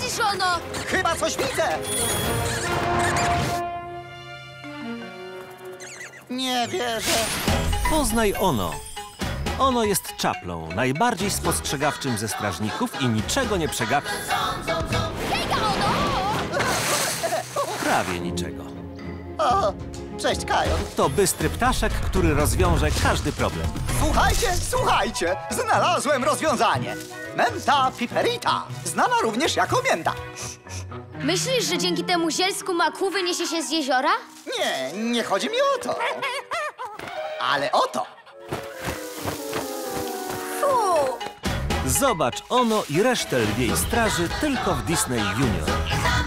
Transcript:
widzisz, Ono? Chyba coś widzę! Nie wierzę. Poznaj Ono. Ono jest czaplą, najbardziej spostrzegawczym ze strażników i niczego nie przegapi. Hejka, Ono! Prawie niczego. O, cześć, Kajon. To bystry ptaszek, który rozwiąże każdy problem. Słuchajcie, znalazłem rozwiązanie. Menta piperita, znana również jako mięta. Myślisz, że dzięki temu zielsku maku wyniesie się z jeziora? Nie chodzi mi o to. Ale o to. Fu! Zobacz Ono i resztę Lwiej Straży tylko w Disney Junior.